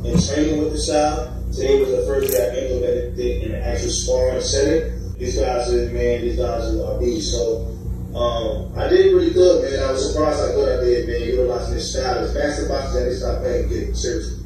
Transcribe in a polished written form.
in training with the style. Today was the first day I implemented it in an actual sparring setting. These guys are beasts. So I did really good, man. I was surprised how good I did, man, utilizing this style. It's master boxing, and it's not playing good, seriously.